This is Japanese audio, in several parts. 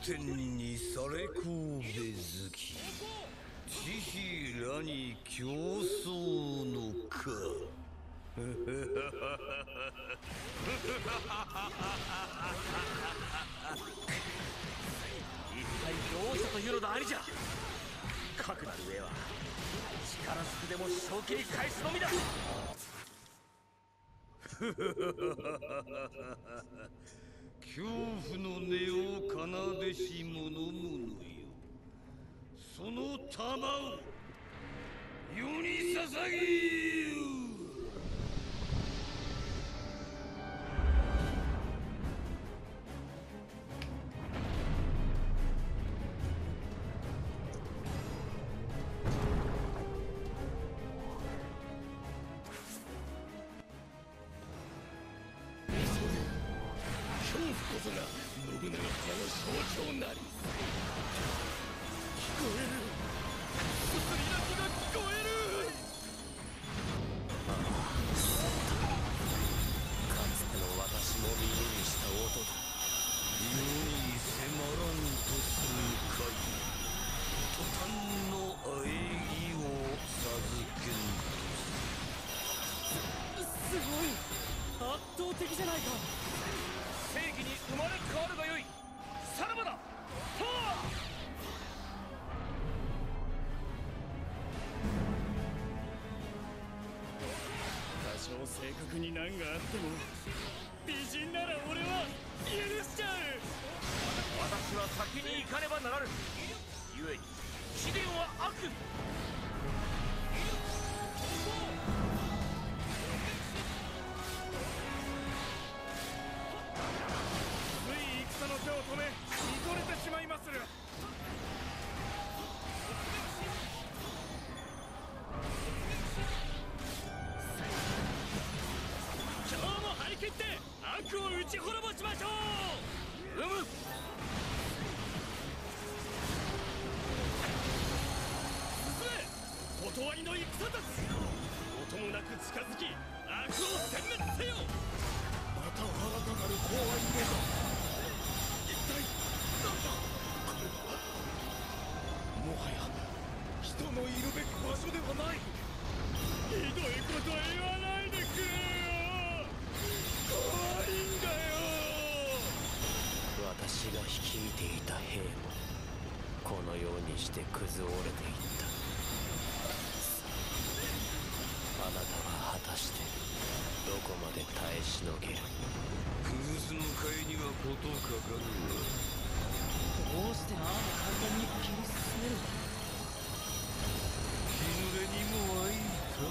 天にされこうべ好き慈悲らに競争のか一体どうしたというのだ兄者。かくなる上は力ずくでも正気に返すのみだ。 恐怖の音を奏でし者々よ、その玉を世に捧げよ。恐怖こそが信長様の象徴なり。聞こえる、すすり泣きが聞こえる。 かつての私も耳にした音だ。 世に迫らんとするかい、途端の喘ぎを授けんとすごい圧倒的じゃないか。正義に生まれ変わるがよい。さらばだ。はあ。多少正確に難があっても美人なら俺は許しちゃう。私は先に行かねばならぬ。故に貴殿は悪。戦の手を止め見とれてしまいまする。今日も張り切って悪を打ち滅ぼしましょう。む進め、断りの戦たち。音もなく近づき悪を殲滅せよ。 また新たなる公安のか。一体何だこれは。もはや人のいるべき場所ではない。 ひどいこと言わないでくれよ。怖いんだよ。私が率いていた兵もこのようにして崩折れていった。あなたは果たしてどこまで耐えしのげる。 崩すの会には事かかるわ。 どうしてああも簡単に切り進める。 日濡れにも会いた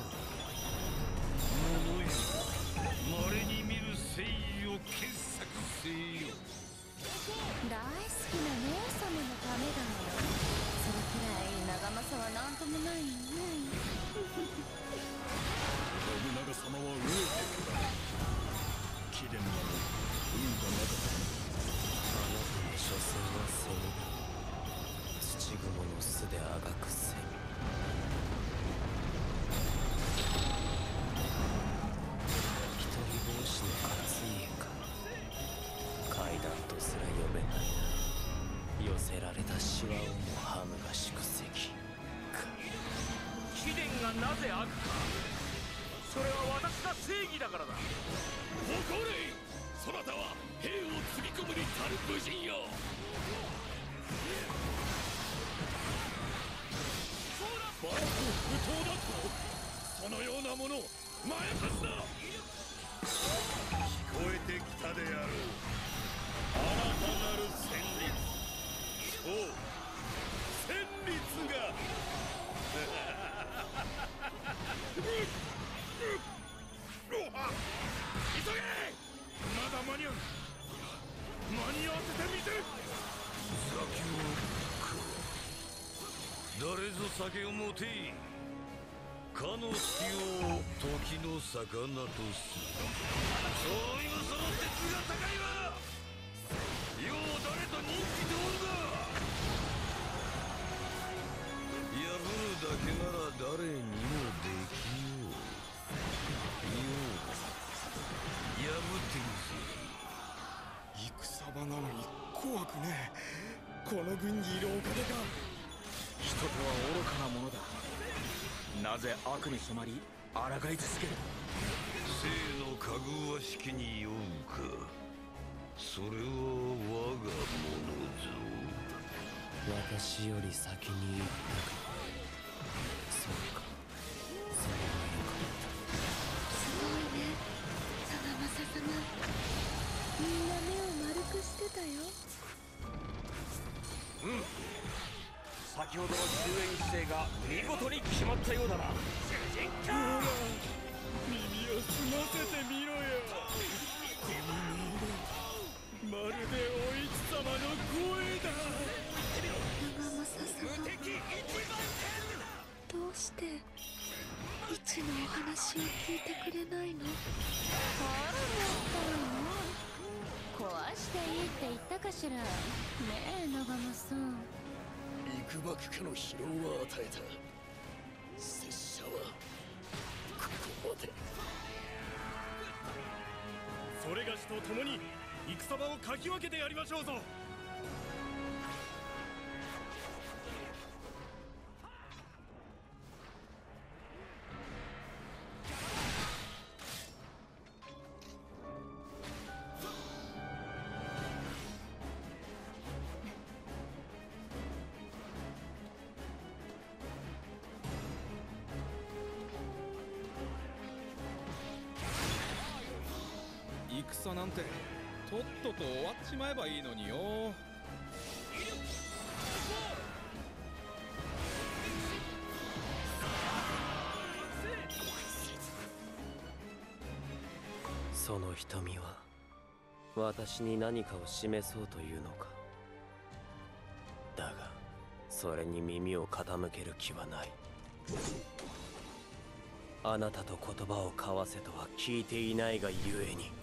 者よ、稀に見る誠意を傑作せよ。 大好きな姉様のためだもの。それくらい長政は何ともないよね。 信長様は飢えておられる。貴殿など運がなかった。 あなたの所詮はセミだ。土蜘蛛の巣であがくセミ。一人帽子の勝家か。階段とすら読めない寄せられたシワをもハムが蓄積か。貴殿がなぜ悪か。それは私が正義だからだ。 誇れ、そなたは兵を積み込むに足る武人よ。幕府不当だと、そのようなものまやかすな。聞こえてきたであろう、新たなる戦慄。そう、戦慄が急げ！まだ間に合う。間に合わせてみせる。酒を誰ぞ酒を持てい。かの隙を時の魚とする。そういうその鉄が高いわ。よう誰と人気でおるが。破るだけなら誰にもできよう。よう破ってみせる。 戦場なのに怖くねえ。 の軍にいるおかげか。人とは愚かなものだ。なぜ悪に染まり抗い続ける。 生のかぐわしきに酔うか。それは我がものぞ。 私より先に行ったか。そうか、それはよかった。 すごいね、貞政様。みんな目を丸くしてたよ。 先ほどの終焉姿勢が見事に決まったようだな。耳を澄ませてみろよ。この音色、まるでお市様の声だ。 長政様、どうして一のお話を聞いてくれないの？あら、もったいない。壊していいって言ったかしら。ねえ、長政さん。 幾幕家の疲労は与えた。拙者はここまで。それがしと共に戦場をかき分けてやりましょうぞ。 戦なんてとっとと終わっちまえばいいのによ。 その瞳は私に何かを示そうというのか。だがそれに耳を傾ける気はない。あなたと言葉を交わせとは聞いていないがゆえに。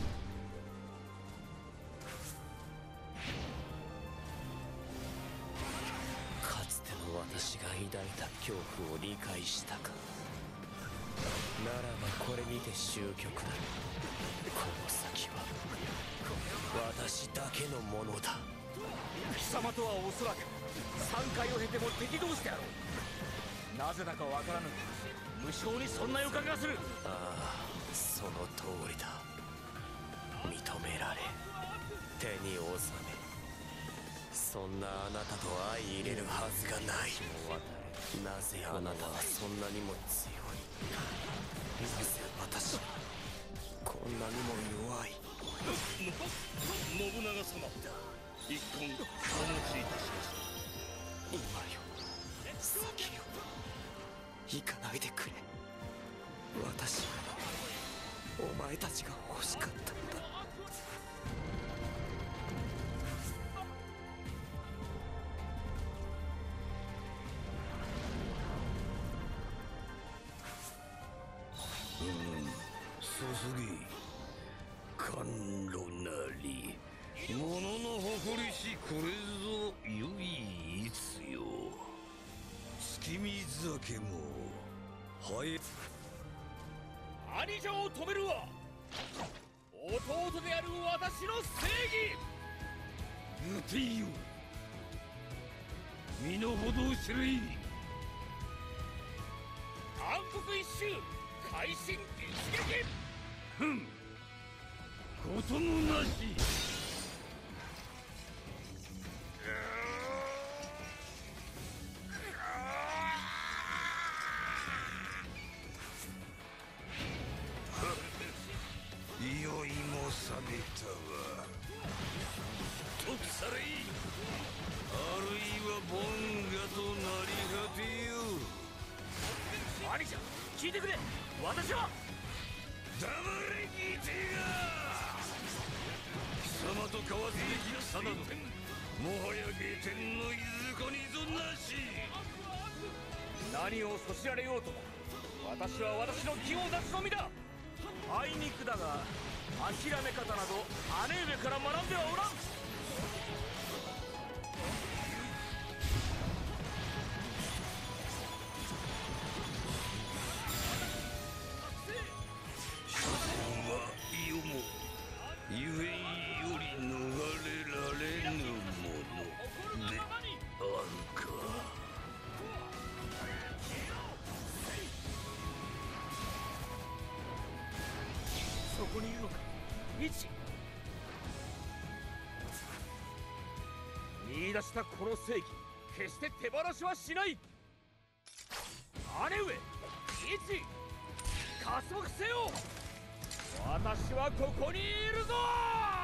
かつての私が抱いた恐怖を理解したか。ならばこれにて終局だ。この先は私だけのものだ。 貴様とはおそらく3回を経ても敵同士であろう。なぜだかわからぬ。無性にそんな予感がする。 ああ、その通りだ。認められ手に収め、そんなあなたと相入れるはずがない。なぜあなたはそんなにも強い。なぜ私はこんなにも弱い。 信長様、一献お持ちいたしました。 今よ、先よ、行かないでくれ。私はお前たちが欲しかったんだ。 注ぎ甘露なり、物の誇りしこれぞ唯一よ。月見酒もはえ兄者を止めるは弟である私の正義。 無敵よ、身の程を知れい。 暗黒一周会心一撃。 ふん、こともなし。いよいも冷めたわ。とくされい。あるいはボンガとなり果てよ。 兄者、聞いてくれ。私は黙れギテが。貴様と交わすべき差などもはや下天のいずこにぞなし。 何をそしられようとも私は私の義を出すのみだ。あいにくだが諦め方など姉上から学んではおらん。 世もゆえんより逃れられぬもので 1。見出したこの正義、決して手放しはしない。姉上1、加速せよ。私はここにいるぞ。